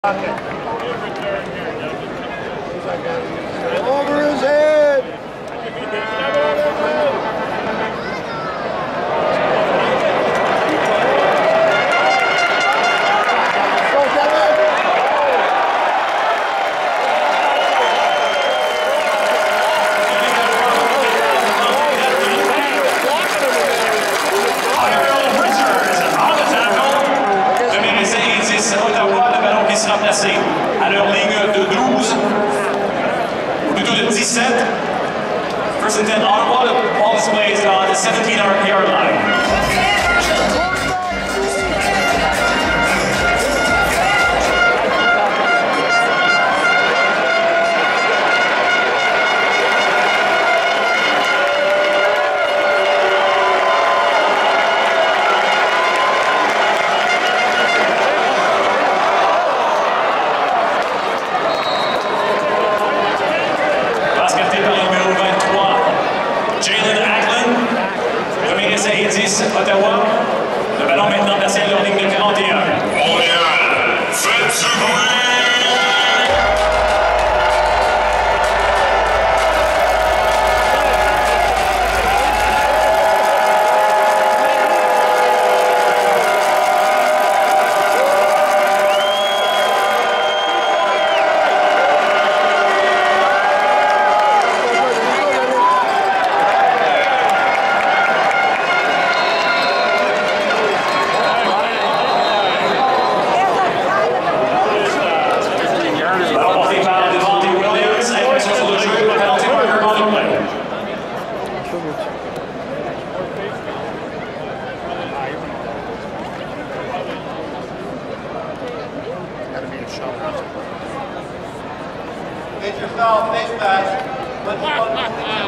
Over his head! À leur ligne de 12, ou plutôt de 17. First and 10, Ottawa, the ball displays on the 17-yard line. Ottawa, le ballon maintenant placé à leur ligne de 41. Montréal, faites du bruit! Get yourself face match.